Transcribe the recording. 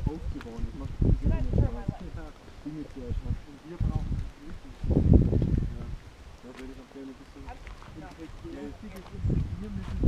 aufzubauen. Das macht viel Sinn, wenn man Dinge zu erschaffen. Und wir brauchen das wirklich. Ja, da würde ich auch gerne ein bisschen. Ja, wir müssen